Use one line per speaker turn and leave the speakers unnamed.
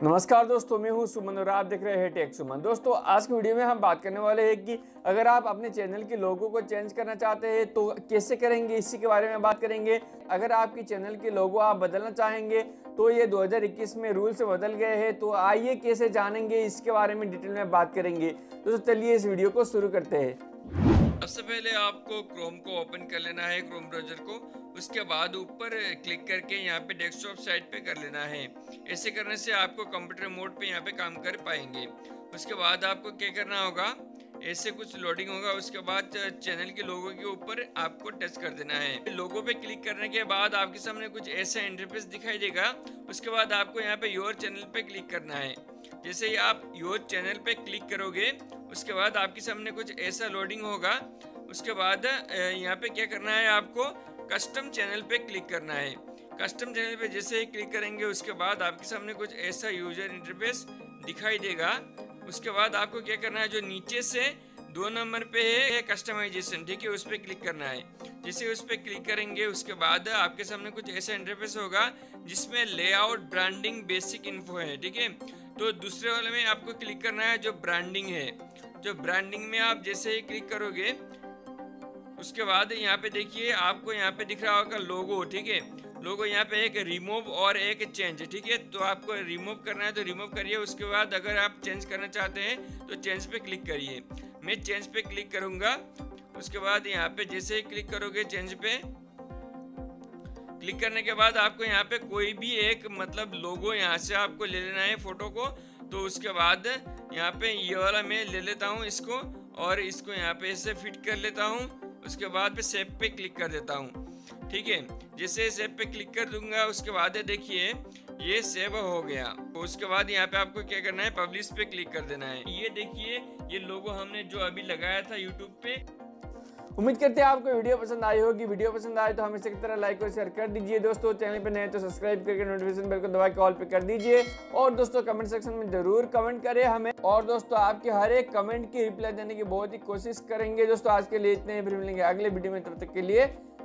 नमस्कार दोस्तों, मैं हूं सुमन और आप देख रहे हैं टेक सुमन। दोस्तों, आज की वीडियो में हम बात करने वाले हैं कि अगर आप अपने चैनल के लोगो को चेंज करना चाहते हैं तो कैसे करेंगे, इसी के बारे में बात करेंगे। अगर आपकी चैनल के लोगो आप बदलना चाहेंगे तो ये 2021 में रूल्स बदल गए हैं, तो आइए कैसे जानेंगे, इसके बारे में डिटेल में बात करेंगे। दोस्तों चलिए इस वीडियो को शुरू करते हैं।
सबसे पहले आपको क्रोम को ओपन कर लेना है, क्रोम ब्राउज़र को। उसके बाद ऊपर क्लिक करके यहाँ पे डेस्कटॉप साइट पे कर लेना है। ऐसे करने से आपको कंप्यूटर मोड पे यहाँ पे काम कर पाएंगे। उसके बाद आपको क्या करना होगा, ऐसे कुछ लोडिंग होगा। उसके बाद चैनल के लोगो के ऊपर आपको टच कर देना है। लोगो पे क्लिक करने के बाद आपके सामने कुछ ऐसा इंटरफेस दिखाई देगा। उसके बाद आपको यहाँ पे योर चैनल पे क्लिक करना है। जैसे ही आप योर चैनल पे क्लिक करोगे उसके बाद आपके सामने कुछ ऐसा लोडिंग होगा। उसके बाद यहाँ पे क्या करना है, आपको कस्टम चैनल पे क्लिक करना है। कस्टम चैनल पे जैसे ही क्लिक करेंगे उसके बाद आपके सामने कुछ ऐसा यूजर इंटरफेस दिखाई देगा। उसके बाद आपको क्या करना है, जो नीचे से 2 नंबर पे है कस्टमाइजेशन, ठीक है, उस पर क्लिक करना है। जैसे उस पर क्लिक करेंगे उसके बाद आपके सामने कुछ ऐसा इंटरफेस होगा जिसमें लेआउट, ब्रांडिंग, बेसिक इन्फो है, ठीक है। तो दूसरे वाले में आपको क्लिक करना है जो ब्रांडिंग है। जो ब्रांडिंग में आप जैसे ही क्लिक करोगे उसके बाद यहाँ पे देखिए आपको यहाँ पे दिख रहा होगा लोगो, ठीक है। लोगो यहाँ पे एक रिमूव और एक चेंज, ठीक है। तो आपको रिमूव करना है तो रिमूव करिए। उसके बाद अगर आप चेंज करना चाहते हैं तो चेंज पे क्लिक करिए। मैं चेंज पे क्लिक करूँगा। उसके बाद यहाँ पे जैसे ही क्लिक करोगे चेंज पे क्लिक करने के बाद आपको यहाँ पे कोई भी एक मतलब लोगो यहाँ से आपको ले लेना है फोटो को। तो उसके बाद यहाँ पे ये वाला मैं ले लेता हूँ इसको, और इसको यहाँ पे ऐसे फिट कर लेता हूँ। उसके बाद पे सेव पे क्लिक कर देता हूँ, ठीक है। जैसे सेव पे क्लिक कर दूंगा उसके बाद देखिए ये सेव हो गया। तो उसके बाद यहाँ पे आपको क्या करना है, पब्लिश पे क्लिक कर देना है। ये देखिए ये लोगो हमने जो अभी लगाया था यूट्यूब पे।
उम्मीद करते हैं आपको वीडियो पसंद आई होगी। वीडियो पसंद आए तो हमेशा की तरह लाइक और शेयर कर दीजिए। दोस्तों चैनल पे नए तो सब्सक्राइब करके नोटिफिकेशन बेल को दबा के ऑल पे कर दीजिए। और दोस्तों कमेंट सेक्शन में जरूर कमेंट करें हमें, और दोस्तों आपके हर एक कमेंट की रिप्लाई देने की बहुत ही कोशिश करेंगे। दोस्तों आज के लिए इतने ही, फिर मिलेंगे अगले वीडियो में। तब तक के लिए